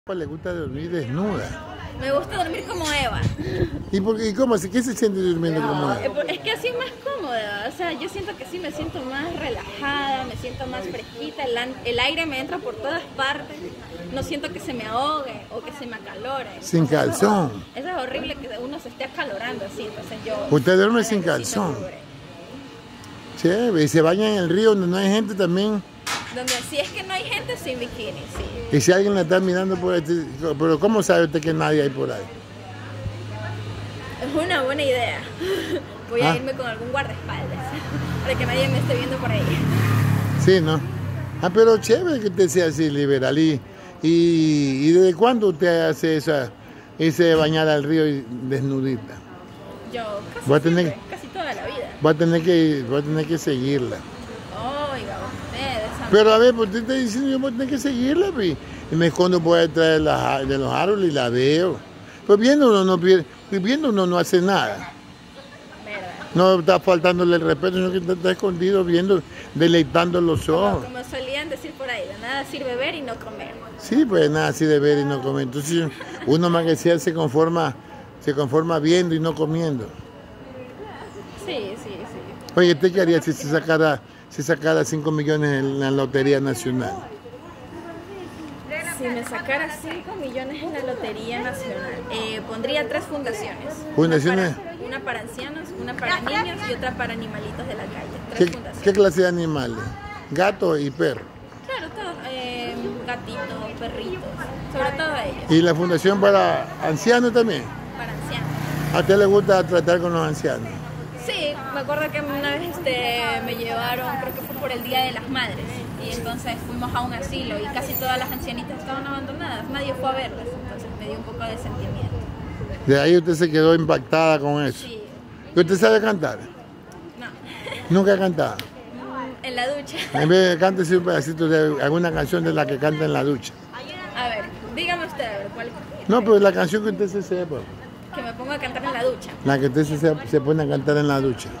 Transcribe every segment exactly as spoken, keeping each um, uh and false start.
Le gusta dormir desnuda. Me gusta dormir como Eva. ¿Y, por, y cómo? ¿Qué se siente durmiendo como Eva? Es que así es más cómoda. O sea, yo siento que sí me siento más relajada, me siento más fresquita. El, el aire me entra por todas partes. No siento que se me ahogue o que se me acalore. Sin calzón. Eso es horrible que uno se esté acalorando así. Entonces yo. ¿Usted duerme sin calzón? Chévere. ¿Y se baña en el río donde no hay gente también? Donde si es que no hay gente, sin bikini, sí. ¿Y si alguien la está mirando por ahí? ¿Pero cómo sabe usted que nadie hay por ahí? Es una buena idea. Voy ah. a irme con algún guardaespaldas para que nadie me esté viendo por ahí. Sí, ¿no? Ah, pero chévere que usted sea así liberal. ¿Y, y, y desde cuándo usted hace esa, ese bañar al río desnudita? Yo casi, voy a tener, siempre, casi toda la vida. Voy a tener que, voy a tener que seguirla. Oiga, ustedes. Pero a ver, pues usted está diciendo yo voy a tener que seguirla, pues. Y me escondo por detrás de, la, de los árboles y la veo. Pues viendo uno no pierde, viendo uno no hace nada. ¿Verdad? No está faltándole el respeto, sino que está, está escondido viendo, deleitando los ojos. Como, como solían decir por ahí, de nada sirve ver y no comer. Sí, pues nada así de ver y no comer. Entonces uno más que sea se conforma, se conforma viendo y no comiendo. Sí, sí, sí. Oye, ¿usted qué haría si se sacara, si sacara cinco millones en la Lotería Nacional? Si me sacara cinco millones en la Lotería Nacional, eh, pondría tres fundaciones. ¿Fundaciones? Una para, una para ancianos, una para niños y otra para animalitos de la calle. Tres ¿Qué, fundaciones. ¿Qué clase de animales? Gatos y perros. Claro, todos, eh, gatitos, perritos, sobre todo ellos. ¿Y la fundación para ancianos también? Para ancianos. ¿A usted le gusta tratar con los ancianos? Sí, me acuerdo que una vez este, me llevaron, creo que fue por el Día de las Madres, y entonces fuimos a un asilo y casi todas las ancianitas estaban abandonadas, nadie fue a verlas, entonces me dio un poco de sentimiento. De ahí usted se quedó impactada con eso. Sí. ¿Y usted sabe cantar? No. ¿Nunca ha cantado? En la ducha. En vez de cántese un pedacito de alguna canción de la que canta en la ducha. A ver, dígame usted, a ver, ¿cuál? No, pero la canción que usted se sepa. Que me pongo a cantar en la ducha. La que usted se, se pone a cantar en la ducha.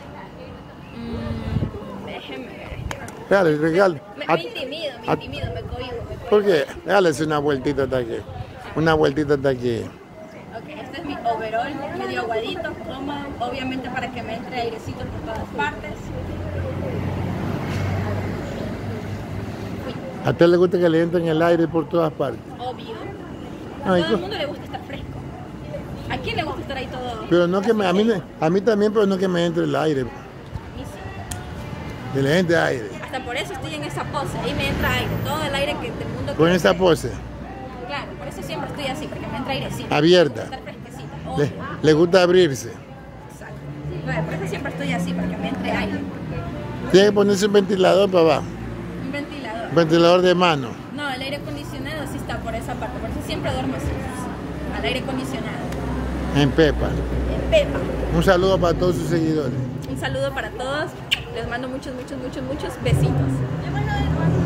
Mm, déjeme ver. Dale, regale. Me, me, me intimido, me intimido, me cohibo. Me cohibo. ¿Por qué? Dale una vueltita hasta aquí. Una vueltita hasta aquí. Ok, este es mi overall, medio aguadito, cómodo, obviamente para que me entre airecito por todas partes. ¿A usted le gusta que le entren el aire por todas partes? Obvio. A Ay, todo el mundo le gusta estar fresco. ¿A quién le gusta estar ahí todo? Pero no que me, a, mí, a mí también, pero no que me entre el aire. A mí sí. Que le entre aire. Hasta por eso estoy en esa pose, ahí me entra aire, todo el aire que del mundo. ¿Con esa pose? Claro, por eso siempre estoy así, porque me entra airecito. Abierta. Estar fresquecita. Le, le gusta abrirse. Exacto. Bueno, por eso siempre estoy así, porque me entre aire. Tiene que ponerse un ventilador para abajo. Un ventilador. Un ventilador de mano. No, el aire acondicionado sí está por esa parte, por eso siempre duermo así, al aire acondicionado. En Pepa. En Pepa. Un saludo para todos sus seguidores. Un saludo para todos. Les mando muchos, muchos, muchos, muchos besitos.